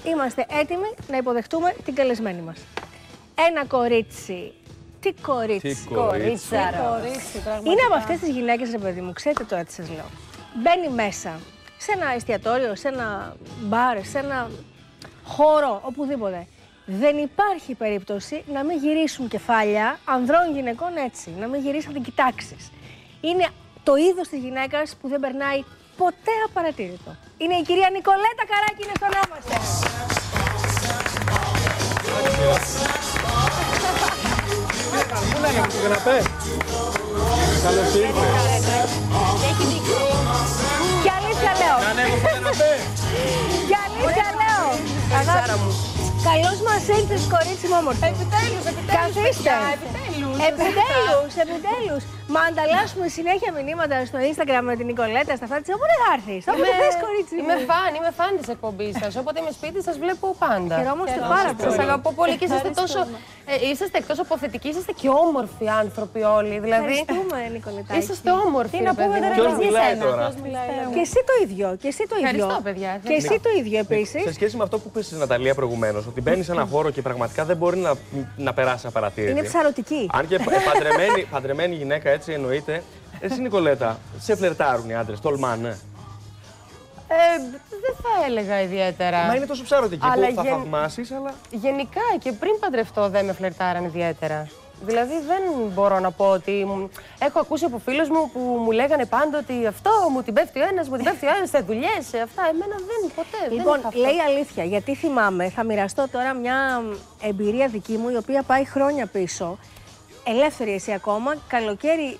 είμαστε έτοιμοι να υποδεχτούμε την καλεσμένη μας. Ένα κορίτσι. Τι κορίτσι. Κορίτσαρο. Είναι από αυτές τις γυναίκες, ρε παιδί μου, ξέρετε τώρα τι σας λέω. Μπαίνει μέσα σε ένα εστιατόριο, σε ένα μπαρ, σε ένα χώρο, οπουδήποτε. Δεν υπάρχει περίπτωση να μην γυρίσουν κεφάλια ανδρών γυναικών έτσι. Να μην γυρίσει να την κοιτάξεις. Είναι το είδος της γυναίκας που δεν περνάει ποτέ απαρατήρητο. Είναι η κυρία Νικολέτα Καράκη, είναι στο νόμο μας. Πού να είναι το καναπέ. Καλώς ήρθες. Και αλήθεια λέω. Να ανέβω στο καναπέ. Και αλήθεια λέω. Καλώς μας ήρθες, κορίτσι μου όμορφο. Επιτέλους. Καθίστε. Επιτέλους. Μα ανταλλάσσουμε συνέχεια μηνύματα στο Instagram με την Νικολέτα, στα αυτά της. Όποτε θα έρθεις. Όποτε θες, κορίτσι. Είμαι φαν της εκπομπής σας. Όποτε είμαι σπίτι σας βλέπω πάντα. Χαιρόμαστε πάρα πολύ. Σας αγαπώ πολύ και είσαστε τόσο. Είσαστε εκτός από θετικοί, είσαστε και όμορφοι άνθρωποι όλοι. Δηλαδή. Ευχαριστούμε, Νικολετάκη. Είσαστε όμορφοι. Τι να πούμε τώρα Ποιος για μιλάει εσένα. τώρα. Και εσύ το ίδιο. Και εσύ το ίδιο. Ευχαριστώ, παιδιά. Και εσύ το ίδιο επίσης. Σε σχέση με αυτό που είπες, Ναταλία, προηγουμένως, ότι μπαίνει σε ένα χώρο και πραγματικά δεν μπορεί να περάσει απαρατήρητη. Είναι ψαρωτική. Αν και παντρεμένη γυναίκα έτσι εννοείται. Εσύ, Νικολέτα, σε φλερτάρουν οι άντρες, τολμάνε. Δεν θα έλεγα ιδιαίτερα. Μα είναι τόσο ψαρωτική Αλλά που θα θαυμάσεις, αλλά. Γενικά και πριν παντρευτώ δεν με φλερτάραν ιδιαίτερα. Δηλαδή δεν μπορώ να πω ότι. Έχω ακούσει από φίλους μου που μου λέγανε πάντα ότι αυτό μου την πέφτει ο ένας, μου την πέφτει ο άλλος, σε δουλειές, σε αυτά. Εμένα δεν, ποτέ. Λοιπόν, δεν λέει αλήθεια, γιατί θυμάμαι, θα μοιραστώ τώρα μια εμπειρία δική μου, η οποία πάει χρόνια πίσω. Ελεύθερη εσύ ακόμα, καλοκαίρι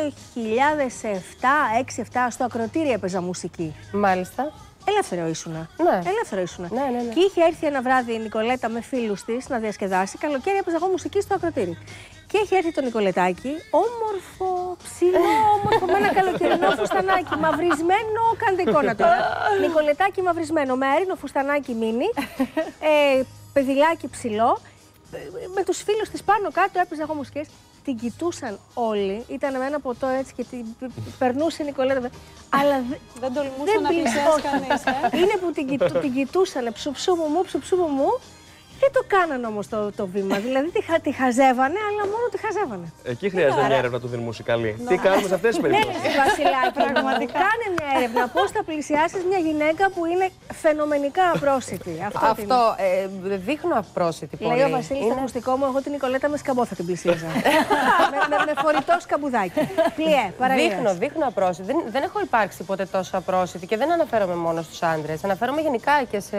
2007-2006-2007 στο Ακροτήρι έπαιζα μουσική. Μάλιστα. Ελεύθερο ήσουνα. Ναι. Ελεύθερο ήσουνα. Ναι. Και είχε έρθει ένα βράδυ η Νικολέτα με φίλους της να διασκεδάσει. Καλοκαίρι έπαιζα εγώ μουσική στο Ακροτήρι. Και είχε έρθει το Νικολετάκι, όμορφο, ψηλό, όμορφο, με ένα καλοκαιρινό φουστανάκι, μαυρισμένο, κάντε εικόνα τώρα. Νικολετάκι μαυρισμένο, με αέρινο φουστανάκι μίνι, παιδιλάκι ψηλό. Με τους φίλους της πάνω κάτω έπαιζα εγώ μουσικές. Την κοιτούσαν όλοι. Ήταν με ένα ποτό έτσι και την περνούσε η Νικολέτα. Αλλά Δεν τολμούσε να πλησιάσει κανείς. είναι που την κοιτούσαν ψουψού μου. Δεν το κάνανε όμως το βήμα. Δηλαδή τη χαζεύανε, αλλά μόνο τη χαζεύανε. Εκεί χρειάζεται μια έρευνα του Δήμου Καλή. Τι κάνουμε σε αυτές τις περιπτώσεις. Ναι, Βασιλάκη, πραγματικά. Κάνε μια έρευνα. Πώς θα πλησιάσεις μια γυναίκα που είναι φαινομενικά απρόσιτη. Αυτό δείχνω απρόσιτη πολύ. Λέει ο Βασίλης στο ακουστικό μου, εγώ την Νικολέτα με σκαμπό θα την πλησίαζα. με φορητό σκαμπουδάκι. Πλιέ, παραλίγο. Δείχνω απρόσιτη. Δεν έχω υπάρξει ποτέ τόσο απρόσιτη και δεν αναφέρομαι μόνο στους άντρες. Αναφέρομαι γενικά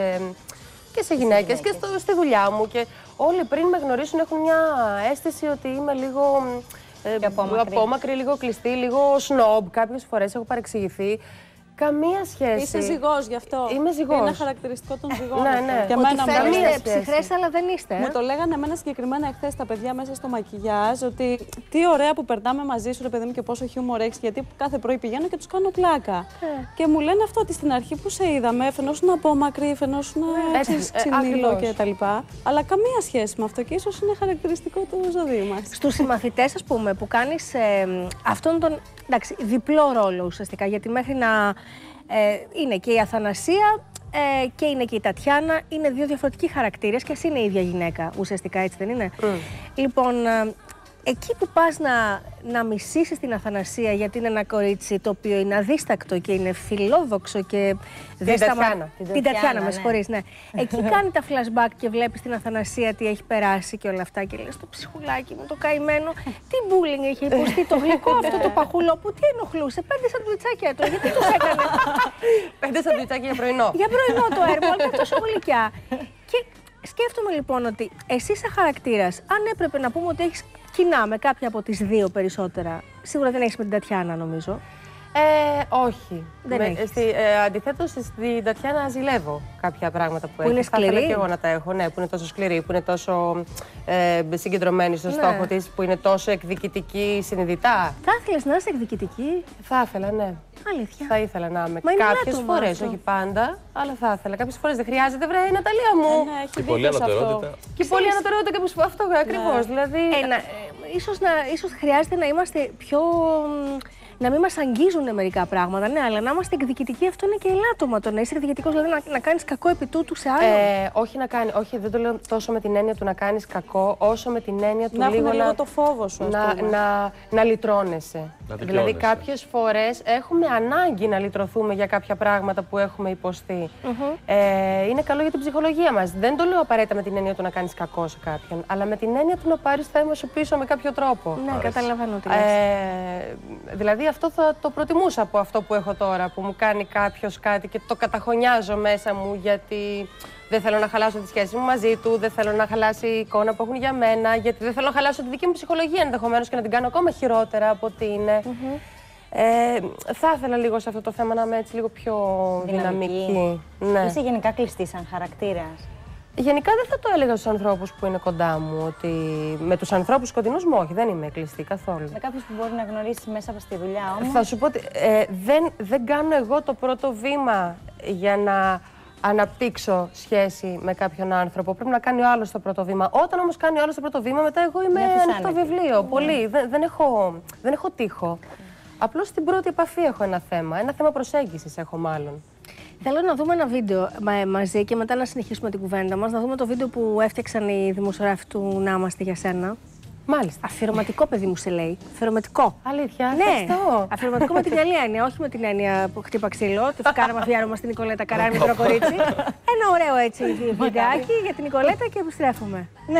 και σε γυναίκες και στη δουλειά μου. Και όλοι πριν με γνωρίσουν έχουν μια αίσθηση ότι είμαι λίγο απόμακρη, λίγο κλειστή, λίγο σνόμπ. Κάποιες φορές έχω παρεξηγηθεί. Καμία σχέση. Είσαι ζυγός γι' αυτό. Είμαι ζυγός. Είναι χαρακτηριστικό των ζυγών. Ναι. Και εμένα Φαίνεστε ψυχρές, αλλά δεν είστε. μου το λέγανε εμένα συγκεκριμένα εχθές τα παιδιά μέσα στο μακιγιάζ ότι τι ωραία που περνάμε μαζί σου, ρε παιδί μου, και πόσο χιούμορ έχεις. Γιατί κάθε πρωί πηγαίνω και τους κάνω πλάκα. Και μου λένε αυτό ότι στην αρχή που σε είδαμε, φαινόσουν απόμακρη, φαινόσουν ξυνήλο κτλ. Αλλά καμία σχέση με αυτό και ίσως είναι χαρακτηριστικό του ζωδίου μας. Στους συμμαθητές, ας πούμε, που κάνεις αυτόν τον διπλό ρόλο ουσιαστικά, γιατί μέχρι να είναι και η Αθανασία και είναι και η Τατιάνα, είναι δύο διαφορετικοί χαρακτήρες και εσύ είναι η ίδια γυναίκα, ουσιαστικά, έτσι δεν είναι? Λοιπόν, εκεί που πας να μισήσεις την Αθανασία, γιατί είναι ένα κορίτσι το οποίο είναι αδίστακτο και είναι φιλόδοξο και δεν σταματά. Την Τατιάνα, με συγχωρείς, ναι. Εκεί κάνει τα flashback και βλέπεις την Αθανασία τι έχει περάσει και όλα αυτά και λες το ψυχουλάκι μου, το καημένο, τι bullying είχε υποστεί, το γλυκό αυτό το παχούλο που τι ενοχλούσε, 5 σαντουιτσάκια έτρωγε, γιατί τους έκανε. 5 σαντουιτσάκια για πρωινό. Για πρωινό το έργο, αλλά και τόσο γλυκιά. Και σκέφτομαι λοιπόν ότι εσύ σαν χαρακτήρας, αν έπρεπε να πούμε ότι έχεις κοινά με κάποια από τις δύο περισσότερα, σίγουρα δεν έχεις με την Τατιάνα νομίζω. Όχι. Δεν έχεις. Αντιθέτως, στην Τατιάνα ζηλεύω κάποια πράγματα που είναι έχει. σκληρή. Θα ήθελα και εγώ να τα έχω, ναι, που είναι τόσο σκληρή, που είναι τόσο συγκεντρωμένη στο στόχο της, που είναι τόσο εκδικητική συνειδητά. Θα ήθελες να είσαι εκδικητική? Θα ήθελα, ναι. Αλήθεια. Θα ήθελα να είμαι. Μα είναι Κάποιες άτομο φορές, αυτό. όχι πάντα, αλλά θα ήθελα. Κάποιες φορές δεν χρειάζεται, βρε, Ναταλία μου. Ναι, έχει Και πολλή δίκιο σε αυτό. ανωτερότητα. Και πολύ ανωτερότητα και αυτό ακριβώς. Δηλαδή. Ίσως χρειάζεται να είμαστε πιο να μην μας αγγίζουν μερικά πράγματα. Ναι, αλλά να είμαστε εκδικητικοί, αυτό είναι και ελάττωμα. Το να είσαι εκδικητικός, δηλαδή να κάνεις κακό επί τούτου σε άλλον. Όχι, δεν το λέω τόσο με την έννοια του να κάνεις κακό, όσο με την έννοια του λίγο το φόβο σου. Να λυτρώνεσαι. Δηλαδή, κάποιες φορές έχουμε ανάγκη να λυτρωθούμε για κάποια πράγματα που έχουμε υποστεί. Είναι καλό για την ψυχολογία μας. Δεν το λέω απαραίτητα με την έννοια του να κάνεις κακό σε κάποιον, αλλά με την έννοια του να πάρεις το αίμα σου πίσω με κάποιο τρόπο. Ναι, καταλαβαίνω τι λες. Δηλαδή, αυτό θα το προτιμούσα από αυτό που έχω τώρα, που μου κάνει κάποιος κάτι και το καταχωνιάζω μέσα μου γιατί δεν θέλω να χαλάσω τη σχέση μου μαζί του, δεν θέλω να χαλάσει η εικόνα που έχουν για μένα, γιατί δεν θέλω να χαλάσω τη δική μου ψυχολογία ενδεχομένως και να την κάνω ακόμα χειρότερα από ό,τι είναι. Θα ήθελα λίγο σε αυτό το θέμα να είμαι έτσι λίγο πιο δυναμική. Ναι. Είσαι γενικά κλειστή σαν χαρακτήρας? Γενικά δεν θα το έλεγα στους ανθρώπους που είναι κοντά μου, ότι με τους ανθρώπους κοντινούς μου όχι, δεν είμαι κλειστή καθόλου. Με κάποιους που μπορεί να γνωρίσεις μέσα από τη δουλειά όμως? Θα σου πω ότι δεν κάνω εγώ το πρώτο βήμα για να αναπτύξω σχέση με κάποιον άνθρωπο. Πρέπει να κάνει ο άλλος το πρώτο βήμα. Όταν όμως κάνει ο άλλος το πρώτο βήμα, μετά εγώ είμαι ανοιχτό βιβλίο. Πολύ. Δεν έχω τείχο. Απλώς στην πρώτη επαφή έχω ένα θέμα προσέγγισης έχω μάλλον. Θέλω να δούμε ένα βίντεο μαζί και μετά να συνεχίσουμε την κουβέντα μας. Να δούμε το βίντεο που έφτιαξαν οι δημοσιογράφοι του «Να είμαστε για σένα». Μάλιστα. Αφιερωματικό, παιδί μου, σε λέει. Αφιερωματικό. Αλήθεια, ναι. Ευχαριστώ. Αφιερωματικό με την καλή έννοια, όχι με την έννοια που χτύπα ξύλο. Τη κάναμε αφιέρωμα στην Νικολέτα Καρά, μικρό κορίτσι. Ένα ωραίο έτσι βιντεάκι για την Νικολέτα και επιστρέφουμε. Ναι.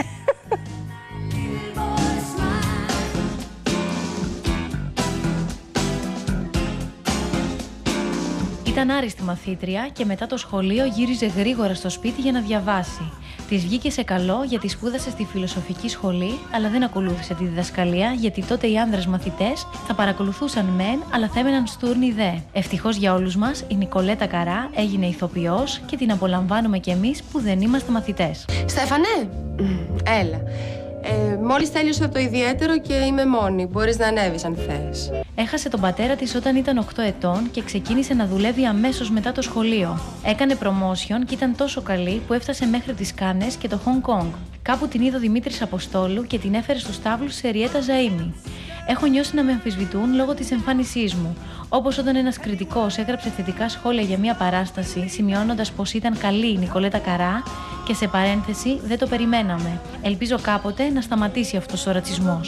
Ήταν άριστη μαθήτρια και μετά το σχολείο γύριζε γρήγορα στο σπίτι για να διαβάσει. Της βγήκε σε καλό γιατί σπούδασε στη φιλοσοφική σχολή, αλλά δεν ακολούθησε τη διδασκαλία γιατί τότε οι άνδρες μαθητές θα παρακολουθούσαν μεν, αλλά θα έμεναν στούρνοι δε. Ευτυχώς για όλους μας, η Νικολέτα Καρά έγινε ηθοποιός και την απολαμβάνουμε κι εμείς που δεν είμαστε μαθητές. Στέφανε, έλα. Μόλις τέλειωσα το ιδιαίτερο και είμαι μόνη. Μπορείς να ανέβεις αν θες. Έχασε τον πατέρα της όταν ήταν 8 ετών και ξεκίνησε να δουλεύει αμέσως μετά το σχολείο. Έκανε promotion και ήταν τόσο καλή που έφτασε μέχρι τις Κάνες και το Hong Kong. Κάπου την είδε ο Δημήτρης Αποστόλου και την έφερε στους τάβλους σε Ριέτα Ζαΐμι. Έχω νιώσει να με αμφισβητούν λόγω της εμφάνισής μου. Όπως όταν ένας κριτικός έγραψε θετικά σχόλια για μια παράσταση, σημειώνοντας πως ήταν καλή η Νικολέτα Καρά και σε παρένθεση δεν το περιμέναμε. Ελπίζω κάποτε να σταματήσει αυτός ο ρατσισμός.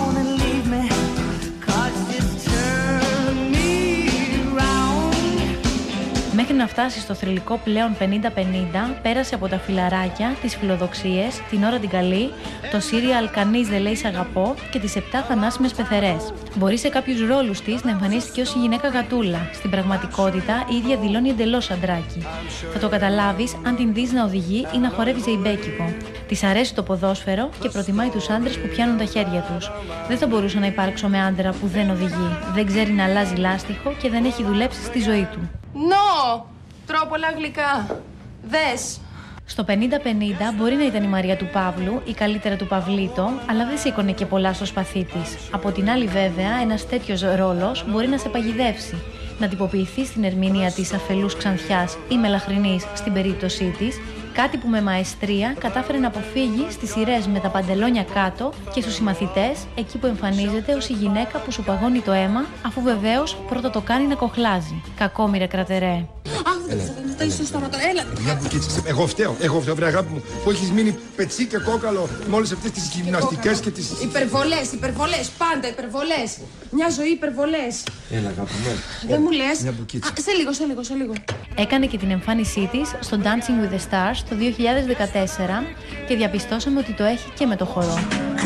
Μέχρι να φτάσει στο θρυλικό πλέον 50-50, πέρασε από τα φιλαράκια, τις φιλοδοξίες, την ώρα την καλή, το σύριαλ «Κανείς δεν λέει σ' αγαπώ» και τις 7 θανάσιμες πεθερές. Μπορεί σε κάποιους ρόλους της να εμφανίστηκε ως η γυναίκα γατούλα. Στην πραγματικότητα, η ίδια δηλώνει εντελώς αντράκι. Θα το καταλάβεις αν την δεις να οδηγεί ή να χορεύει ζεϊμπέκικο. Της αρέσει το ποδόσφαιρο και προτιμάει τους άντρες που πιάνουν τα χέρια τους. Δεν θα μπορούσα να υπάρξω με άντρα που δεν οδηγεί, δεν ξέρει να αλλάζει λάστιχο και δεν έχει δουλέψει στη ζωή του. Νο! Τρώω πολλά γλυκά. Δες. Στο 50-50 μπορεί να ήταν η Μαρία του Παύλου ή καλύτερα του Παυλίτο, αλλά δεν σήκωνε και πολλά στο σπαθί της. Από την άλλη, βέβαια, ένας τέτοιος ρόλος μπορεί να σε παγιδεύσει. Να τυποποιηθεί στην ερμηνεία της αφελούς Ξανθιάς ή μελαχρινής στην περίπτωσή της, κάτι που με μαεστρία κατάφερε να αποφύγει στις σειρές με τα παντελόνια κάτω και στους συμμαθητές, εκεί που εμφανίζεται ως η γυναίκα που σου παγώνει το αίμα, αφού βεβαίως πρώτα το κάνει να κοχλάζει. Κακόμοιρε κρατερέ. Δεν είσαι στο στόμα, έλα. Μια μπουκίτσα. Εγώ φταίω, βρε αγάπη μου, που έχεις μείνει πετσί και κόκαλο με όλες αυτές τις γυμναστικές και τις... Υπερβολές, πάντα υπερβολές. Μια ζωή υπερβολές. Έλα αγάπη μου. Δεν μου λες. Μια μπουκίτσα. Σε λίγο. Έκανε και την εμφάνισή της στο Dancing with the Stars το 2014 και διαπιστώσαμε ότι το έχει και με το χορό.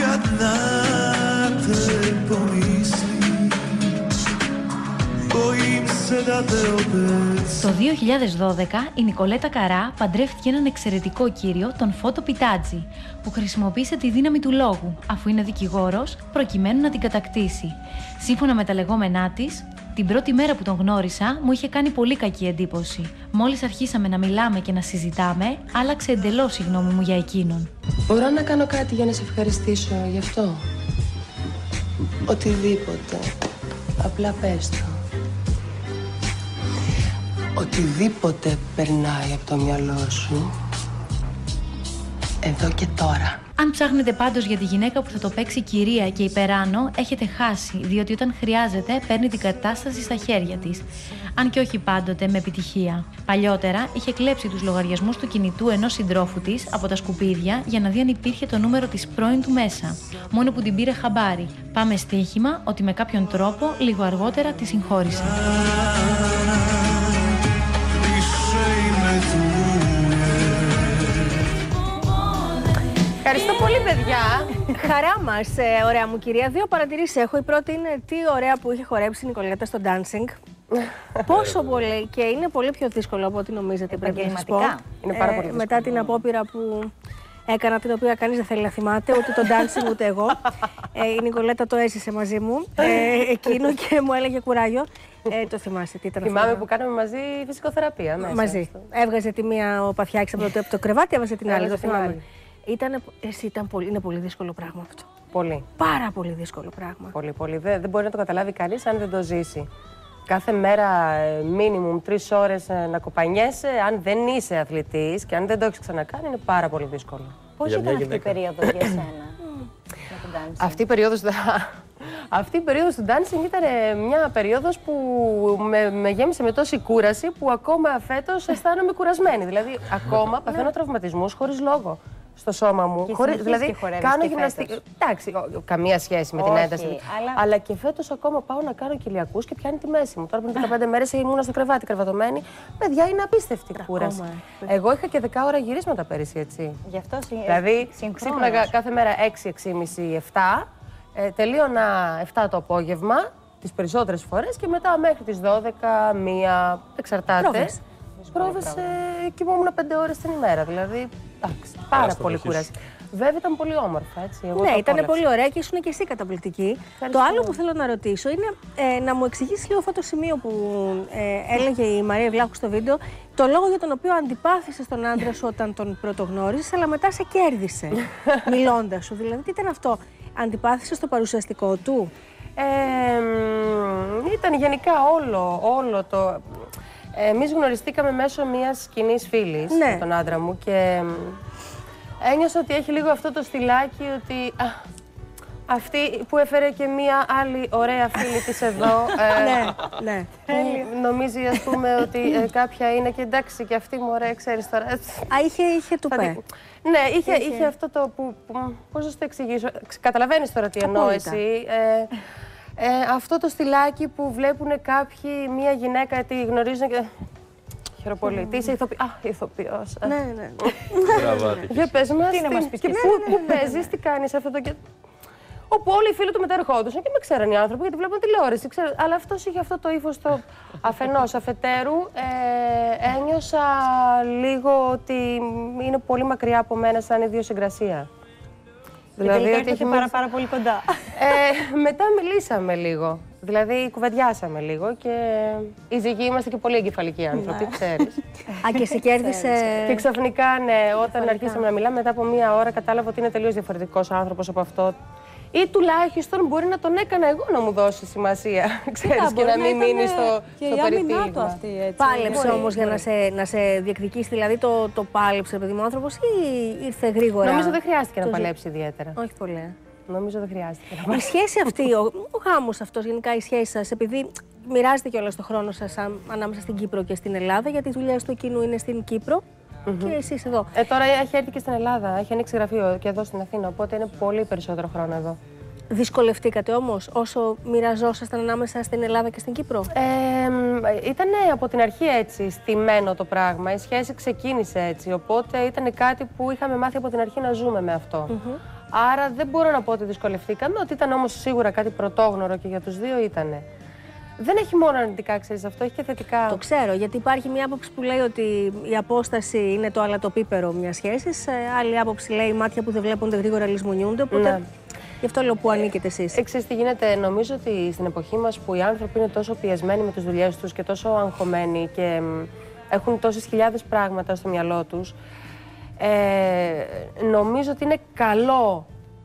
Το 2012 η Νικολέτα Καρά παντρεύτηκε έναν εξαιρετικό κύριο, τον Φώτο Πιτάτζη, που χρησιμοποίησε τη δύναμη του λόγου, αφού είναι δικηγόρος, προκειμένου να την κατακτήσει. Σύμφωνα με τα λεγόμενά της, την πρώτη μέρα που τον γνώρισα μου είχε κάνει πολύ κακή εντύπωση. Μόλις αρχίσαμε να μιλάμε και να συζητάμε, άλλαξε εντελώς η γνώμη μου για εκείνον. Μπορώ να κάνω κάτι για να σε ευχαριστήσω γι' αυτό? Οτιδήποτε. Απλά πες το. Οτιδήποτε περνάει από το μυαλό σου, εδώ και τώρα. Αν ψάχνετε πάντως για τη γυναίκα που θα το παίξει κυρία και υπεράνω, έχετε χάσει, διότι όταν χρειάζεται παίρνει την κατάσταση στα χέρια της. Αν και όχι πάντοτε με επιτυχία. Παλιότερα είχε κλέψει τους λογαριασμούς του κινητού ενός συντρόφου της από τα σκουπίδια για να δει αν υπήρχε το νούμερο της πρώην του μέσα. Μόνο που την πήρε χαμπάρι. Πάμε στοίχημα ότι με κάποιον τρόπο λίγο αργότερα τη συγχώρησε. Ευχαριστώ πολύ, παιδιά. Χαρά μας, ωραία μου κυρία. Δύο παρατηρήσεις έχω. Η πρώτη είναι τι ωραία που είχε χορέψει η Νικολέτα στο dancing. Πόσο πολύ, και είναι πολύ πιο δύσκολο από ό,τι νομίζετε, πρέπει να σας πω. Είναι πάρα πολύ δύσκολο. Μετά την απόπειρα που έκανα, την οποία κανείς δεν θέλει να θυμάται, ούτε το dancing ούτε εγώ. Η Νικολέτα το έζησε μαζί μου εκείνο και μου έλεγε κουράγιο. Το θυμάσαι, τι ήταν αυτό? Θυμάμαι που κάναμε μαζί φυσικοθεραπεία μέσα. Μαζί. Έβγαζε τη μία ο Παθιάκης από το κρεβάτι, έβγαζε την άλλη. Το θυμάμαι. Είναι πολύ δύσκολο πράγμα αυτό. Πολύ. Πάρα πολύ δύσκολο πράγμα. Πολύ, πολύ. Δεν μπορεί να το καταλάβει κανείς αν δεν το ζήσει. Κάθε μέρα μίνιμουμ 3 ώρες να κοπανιέσαι, αν δεν είσαι αθλητής και αν δεν το έχεις ξανακάνει, είναι πάρα πολύ δύσκολο. Πώς ήταν αυτή η περίοδος για εσένα με τον dancing? Αυτή η περίοδος του dancing ήταν μια περίοδος που με γέμισε με τόση κούραση που ακόμα φέτος αισθάνομαι κουρασμένη. Δηλαδή, ακόμα παθαίνω τραυματισμούς χωρίς λόγο στο σώμα μου. Δηλαδή, κάνω γυμναστική. Εντάξει, καμία σχέση με την ένταση. Αλλά και φέτος ακόμα πάω να κάνω κοιλιακούς και πιάνει τη μέση μου. Τώρα πριν 15 μέρες ήμουνα στο κρεβάτι κρεβατωμένη. Παιδιά, είναι απίστευτη κούραση. Εγώ είχα και 10 ώρα γυρίσματα πέρυσι, έτσι. Γι' αυτό δηλαδή, ξύπναγα κάθε μέρα 6, 6,5, 7. Τελείωνα 7 το απόγευμα, τις περισσότερες φορές, και μετά μέχρι τις 12, 1, εξαρτάται. Πρόβες κοιμόμουν 5 ώρες την ημέρα, δηλαδή, εντάξει, πάρα πολύ κούραση. Βέβαια ήταν πολύ όμορφα, έτσι. Ναι, ήταν πολύ ωραία και ήσουν και εσύ καταπληκτική. Το άλλο που θέλω να ρωτήσω είναι να μου εξηγήσει λίγο αυτό το σημείο που έλεγε η Μαρία Βλάχου στο βίντεο, το λόγο για τον οποίο αντιπάθησες τον άντρα σου όταν τον πρωτογνώρισες, αλλά μετά σε κέρδισε μιλώντας σου. Δηλαδή, τι ήταν αυτό, αντιπάθησες το παρουσιαστικό του? Ήταν γενικά όλο το... Εμείς γνωριστήκαμε μέσω μιας κοινής φίλης με τον άντρα μου και ένιωσα ότι έχει λίγο αυτό το στυλάκι ότι αυτή που έφερε και μία άλλη ωραία φίλη της εδώ. Ναι. Νομίζει, ας πούμε, ότι κάποια είναι και εντάξει και αυτή μου ωραία, ξέρεις τώρα. Είχε του πέ. Ναι, είχε αυτό το που... Πώς να σου το εξηγήσω. Καταλαβαίνεις τώρα τι εννοώ εσύ. Αυτό το στυλάκι που βλέπουν κάποιοι μία γυναίκα, τη γνωρίζουν και... Χαίρομαι πολύ. Τι είσαι ηθοποιός. Ναι. Για πες μας, πού παίζεις, τι κάνεις αυτό το... Όπου όλοι οι φίλοι του μετερχόντουσαν και με ξέραν οι άνθρωποι γιατί βλέπουν τηλεόραση. Αλλά αυτός είχε αυτό το ύφος το αφενός. Αφετέρου, ένιωσα λίγο ότι είναι πολύ μακριά από μένα σαν ιδιοσυγκρασία. Δηλαδή ότι έχει πάρα πολύ κοντά. Μετά μιλήσαμε λίγο. Δηλαδή κουβεντιάσαμε λίγο και οι ζυγοί είμαστε και πολύ εγκεφαλικοί άνθρωποι, ξέρεις. Και σε κέρδισε. Και ξαφνικά, ναι, όταν αρχίσαμε να μιλάμε, μετά από μία ώρα κατάλαβα ότι είναι τελείως διαφορετικός άνθρωπος από αυτό. Ή τουλάχιστον μπορεί να τον έκανα εγώ να μου δώσει σημασία, ξέρεις, και να μην μείνει στο περιτύλιγμα. Πάλεψε όμως για να σε διεκδικήσει, δηλαδή το πάλεψε, παιδί μου, άνθρωπος, ή ήρθε γρήγορα? Νομίζω δεν χρειάστηκε να παλέψει ιδιαίτερα. Όχι πολύ. Νομίζω δεν χρειάστηκε. Η σχέση αυτή, ο γάμος αυτός, γενικά η σχέση σας, επειδή μοιράζεται κιόλας το χρόνο σας ανάμεσα στην Κύπρο και στην Ελλάδα, γιατί οι δουλειές του εκείνου είναι στην Κύπρο. Και εσείς εδώ. Τώρα έχει έρθει και στην Ελλάδα, έχει ανοίξει γραφείο και εδώ στην Αθήνα, οπότε είναι πολύ περισσότερο χρόνο εδώ. Δυσκολευτήκατε όμως όσο μοιραζόσασταν ανάμεσα στην Ελλάδα και στην Κύπρο? Ήταν από την αρχή έτσι στημένο το πράγμα, η σχέση ξεκίνησε έτσι, οπότε ήταν κάτι που είχαμε μάθει από την αρχή να ζούμε με αυτό. Άρα δεν μπορώ να πω ότι δυσκολευτήκαμε, ότι ήταν όμως σίγουρα κάτι πρωτόγνωρο και για τους δύο ήτανε. Δεν έχει μόνο αρνητικά, ξέρεις, αυτό έχει και θετικά. Το ξέρω, γιατί υπάρχει μια άποψη που λέει ότι η απόσταση είναι το αλατοπίπερο μιας σχέσης. Άλλη άποψη λέει μάτια που δεν βλέπονται γρήγορα λησμονιούνται. Οπότε γι' αυτό λέω που ανήκετε εσείς. Ξέρεις τι γίνεται, νομίζω ότι στην εποχή μας που οι άνθρωποι είναι τόσο πιεσμένοι με τις δουλειές τους και τόσο αγχωμένοι και έχουν τόσες χιλιάδες πράγματα στο μυαλό τους, νομίζω ότι είναι καλό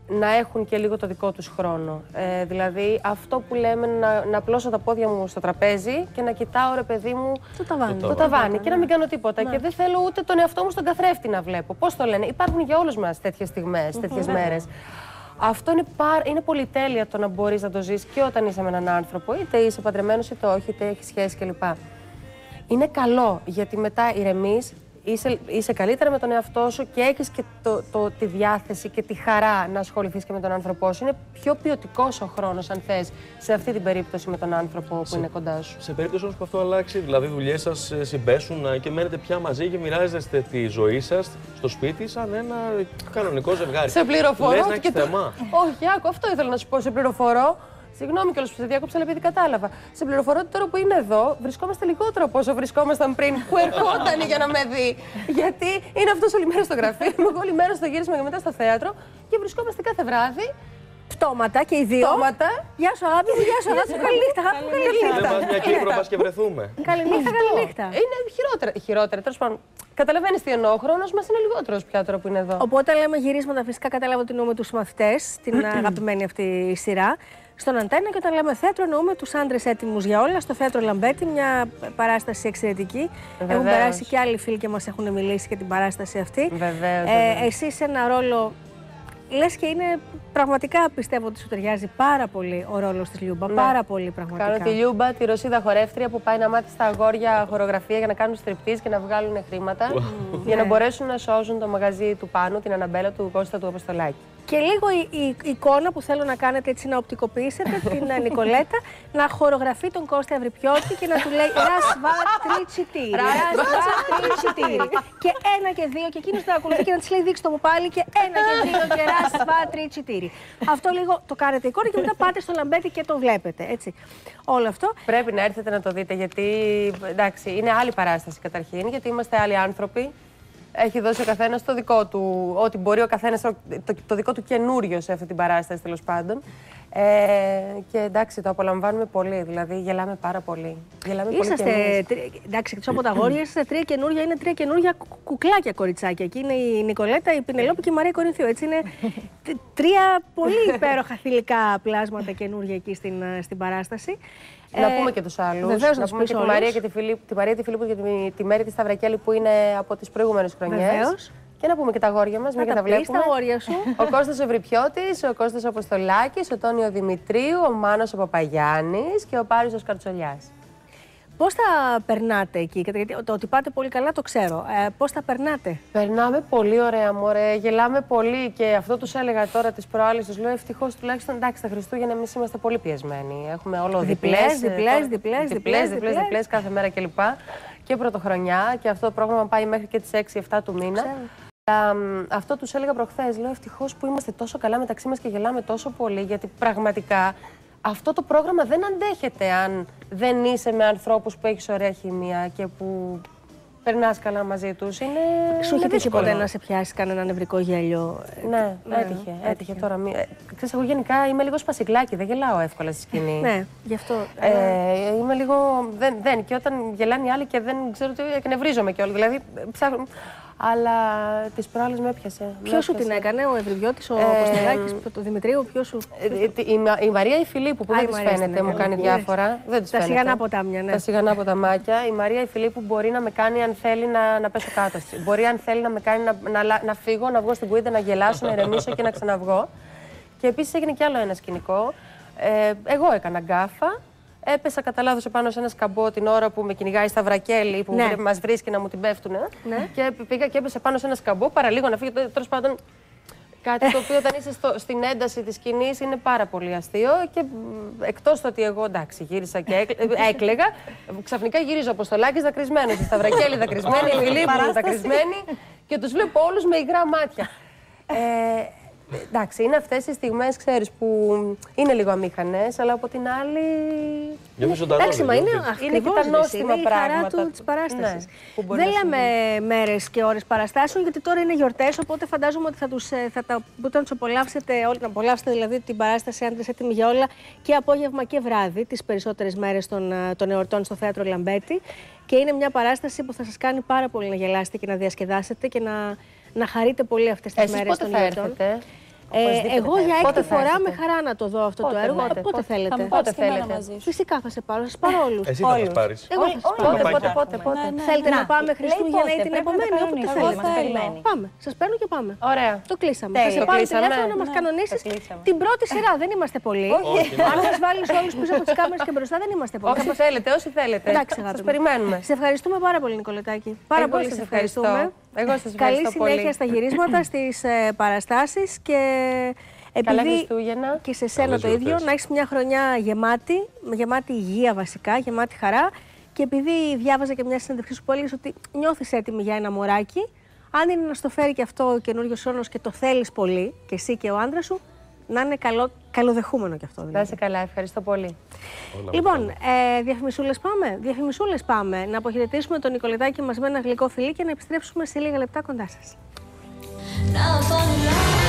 να έχουν και λίγο το δικό τους χρόνο. Δηλαδή, αυτό που λέμε να πλώσω τα πόδια μου στο τραπέζι και να κοιτάω, ρε παιδί μου, το ταβάνι και να μην κάνω τίποτα. Και δεν θέλω ούτε τον εαυτό μου στον καθρέφτη να βλέπω. Πώς το λένε, υπάρχουν για όλους μας τέτοιες στιγμές, τέτοιες μέρες. Αυτό είναι πολυτέλεια το να μπορείς να το ζεις και όταν είσαι με έναν άνθρωπο, είτε είσαι παντρεμένος είτε όχι, είτε έχεις σχέση κλπ. Είναι καλό γιατί μετά ηρεμείς. Είσαι καλύτερα με τον εαυτό σου και έχεις και τη διάθεση και τη χαρά να ασχοληθείς και με τον άνθρωπό σου. Είναι πιο ποιοτικός ο χρόνος, αν θες, σε αυτή την περίπτωση με τον άνθρωπο που είναι κοντά σου. Σε περίπτωση όμως που αυτό αλλάξει, δηλαδή οι δουλειές σας συμπέσουν και μένετε πια μαζί και μοιράζεστε τη ζωή σας στο σπίτι σαν ένα κανονικό ζευγάρι. Σε πληροφορώ. Λες να έχεις θέμα. Όχι, άκου, αυτό ήθελα να σου πω. Σε πληροφορώ. Συγγνώμη κιόλας που σε διάκοψα, αλλά επειδή κατάλαβα. Σε πληροφορώ ότι τώρα που είναι εδώ, βρισκόμαστε λιγότερο από όσο βρισκόμασταν πριν που ερχόταν για να με δει. Γιατί είναι αυτός όλη μέρα στο γραφείο, εγώ όλη μέρα στο γύρισμα και μετά στο θέατρο και βρισκόμαστε κάθε βράδυ. Πτώματα και οι δύο. Πτώματα. Γεια σου, αγάπη μου, γεια σου, αγάπη μου. Καληνύχτα, αγάπη μου. Δεν μας μια Κύπρο πας και βρεθούμε. Καληνύχτα, καληνύχτα. Είναι χειρότερα. Τέλος πάντων, καταλαβαίνεις τι εννοώ. Ο χρόνος μας είναι λιγότερος πια τώρα που είναι εδώ. Οπότε λέμε γυρίσματα, φυσικά καταλάβω ότι εννοούμε τους μαθητές, την αγαπημένη αυτή σειρά. Στον Αντένα, και όταν λέμε θέατρο, εννοούμε τους άντρες έτοιμους για όλα. Στο θέατρο Λαμπέτη, μια παράσταση εξαιρετική. Βεβαίως. Έχουν περάσει και άλλοι φίλοι και μας έχουν μιλήσει για την παράσταση αυτή. Βεβαίως. Εσύ σε ένα ρόλο. Λες και είναι πραγματικά, πιστεύω ότι σου ταιριάζει πάρα πολύ ο ρόλος της Λιούμπα. Ναι. Πάρα πολύ πραγματικά. Κάνω τη Λιούμπα, τη Ρωσίδα χορεύτρια που πάει να μάθει στα αγόρια χορογραφία για να κάνουν στριπτίζ και να βγάλουν χρήματα. Για να μπορέσουν να σώζουν το μαγαζί του Πάνου, την Αναμπέλα του Κώστα του Αποστολάκη. Και λίγο η εικόνα που θέλω να κάνετε έτσι να οπτικοποιήσετε την Νικολέτα να χορογραφεί τον Κώστα Ευρυπιώτη και να του λέει Ρασβά τρίτσιτήρι. Και ένα και δύο, και εκείνος να ακολουθεί και να της λέει δείξτε το μου πάλι και ένα και δύο και Ρασβά τρίτσιτήρι. Αυτό λίγο το κάνετε εικόνα και μετά πάτε στο Λαμπέτη και το βλέπετε. Έτσι. Όλο αυτό. Πρέπει να έρθετε να το δείτε γιατί εντάξει, είναι άλλη παράσταση καταρχήν, γιατί είμαστε άλλοι άνθρωποι. Έχει δώσει ο καθένας το δικό του, ό,τι μπορεί ο καθένας, το δικό του καινούριο σε αυτή την παράσταση τέλος πάντων. Και εντάξει, το απολαμβάνουμε πολύ, δηλαδή γελάμε πάρα πολύ. Είσαστε, εντάξει, εκτός από τα αγόρια, είσαστε τρία καινούρια, είναι τρία καινούρια κουκλάκια κοριτσάκια. Εκεί είναι η Νικολέτα, η Πινελόπη και η Μαρία Κορινθίου. Έτσι είναι τρία πολύ υπέροχα θηλυκά πλάσματα καινούρια εκεί στην παράσταση. Να πούμε και τους άλλους. Βεβαίως, να πούμε και τη Μαρία και τη Φιλίππου και τη Μέρη τη Σταυρακέλη που είναι από τις προηγούμενες χρονιές. Βεβαίως. Και να πούμε και τα αγόρια μας, μην και τα βλέπουμε. Τα αγόρια σου. Ο Κώστας Ευρυπιώτης, ο Κώστας Αποστολάκης, ο Τόνιο Δημητρίου, ο Μάνος ο Παπαγιάννης και ο Πάρης ο Σκαρτσολιάς. Πώς θα περνάτε εκεί, γιατί το ότι πάτε πολύ καλά το ξέρω. Πώς θα περνάτε? Περνάμε πολύ ωραία, μωρέ. Γελάμε πολύ και αυτό τους έλεγα τώρα τις προάλλες. Τους λέω ευτυχώς τουλάχιστον εντάξει, τα Χριστούγεννα εμείς είμαστε πολύ πιεσμένοι. Έχουμε όλο διπλές κάθε μέρα κλπ. Και πρωτοχρονιά και αυτό το πρόγραμμα πάει μέχρι και τις 6-7 του μήνα. Αυτό τους έλεγα προχθές. Λέω ευτυχώς που είμαστε τόσο καλά μεταξύ μας και γελάμε τόσο πολύ, γιατί πραγματικά αυτό το πρόγραμμα δεν αντέχεται αν δεν είσαι με ανθρώπους που έχεις ωραία χημεία και που περνάς καλά μαζί τους. Σου είχε τύχει ποτέ να σε πιάσει κανένα νευρικό γέλιο? Ναι, έτυχε τώρα. Ξέρεις, εγώ γενικά είμαι λίγο σπασικλάκι, δεν γελάω εύκολα στη σκηνή. Ναι, γι' αυτό. Είμαι λίγο. Και όταν γελάνε οι άλλοι και δεν ξέρω τι, εκνευρίζομαι κιόλας. Δηλαδή ψάχνω. Αλλά τις προάλλες με έπιασε. Ποιος σου την έκανε, ο Ευρυπιώτης, ο Αποστολάκης, το Δημητρίου, ποιος σου? Η Μαρία η Φιλίππου που δεν της φαίνεται, μου κάνει διάφορα. Τα σιγανά ποτάμια, ναι. Τα σιγανά ποταμάκια. Η Μαρία η Φιλίππου μπορεί να με κάνει αν θέλει να πέσω κάτω. Μπορεί αν θέλει να με κάνει να φύγω, να βγω στην κουίντα, να γελάσω, να ηρεμήσω και να ξαναβγώ. Και επίσης έγινε κι άλλο ένα σκηνικό. Εγώ έκανα γκάφα. Έπεσα κατά λάθος επάνω σε ένα σκαμπό την ώρα που με κυνηγάει στα Βρακέλη, που μας βρίσκει να μου την πέφτουνε. Ναι. Και πήγα και έπεσα πάνω σε ένα σκαμπό, παραλίγο να φύγει. Τέλος πάντων, κάτι το οποίο όταν είσαι στην ένταση της σκηνής είναι πάρα πολύ αστείο. Και εκτός το ότι εγώ εντάξει, γύρισα και έκλαιγα, ξαφνικά γυρίζω ο Αποστολάκης δακρυσμένος, η Σταυρακέλη δακρυσμένη, η Φιλίππου δακρυσμένη και τους βλέπω όλους με υγρά μάτια. Εντάξει, είναι αυτές οι στιγμές, ξέρεις, που είναι λίγο αμήχανες, αλλά από την άλλη. Εντάξει, μα είναι και τα νόστιμα πράγματα. Είναι η χαρά της παράστασης. Ναι, δεν λέμε μέρες και ώρες παραστάσεων, γιατί τώρα είναι γιορτές, οπότε φαντάζομαι ότι μπορείτε να τους απολαύσετε, να απολαύσετε δηλαδή την παράσταση Άντρες έτοιμοι για όλα και απόγευμα και βράδυ, τις περισσότερες μέρες των εορτών στο θέατρο Λαμπέτη. Και είναι μια παράσταση που θα σας κάνει πάρα πολύ να γελάσετε και να διασκεδάσετε και να χαρείτε πολύ αυτές τις μέρες των εορτών. Εγώ για έκτη φορά με χαρά να το δω αυτό το έργο. Πότε θέλετε. Πότε θέλετε. Φυσικά θα σε πάρω. Σας πάρω όλους. Εσύ θα μας πάρεις. Εγώ θα σας πάρω. Πότε. Θέλετε να πάμε Χριστούγεννα ή την επομένη, όποτε θέλετε. Πάμε. Σας παίρνω και πάμε. Ωραία. Το κλείσαμε. Θα σε πάρω τηλέφωνο να μας κανονίσεις την πρώτη σειρά. Δεν είμαστε πολλοί. Αν μας βάλεις όλους πίσω από τις κάμερες και μπροστά, δεν είμαστε πολλοί. Όχι, θέλετε, όσοι θέλετε. Εντάξει, σας περιμένουμε. Σε ευχαριστούμε πάρα πολύ, Νικολετάκη. Πάρα πολύ σε ευχαριστούμε. Εγώ σας ευχαριστώ Καλή πολύ. συνέχεια στα γυρίσματα, στις παραστάσεις και Καλά επειδή Χριστούγεννα. και σε σένα Καλές το ίδιο, γιορτές. να έχεις μια χρονιά γεμάτη υγεία βασικά, γεμάτη χαρά. Και επειδή διάβαζα και μια συνέντευξη σου που έλεγες ότι νιώθεις έτοιμη για ένα μωράκι, αν είναι να στο φέρει και αυτό ο καινούριος χρόνος και το θέλεις πολύ, και εσύ και ο άντρας σου, να είναι καλοδεχούμενο κι αυτό. Δηλαδή. Να είσαι καλά, ευχαριστώ πολύ. Λοιπόν, διαφημισούλες πάμε. Να αποχαιρετήσουμε τον Νικολετάκη μας με ένα γλυκό φιλί και να επιστρέψουμε σε λίγα λεπτά κοντά σας.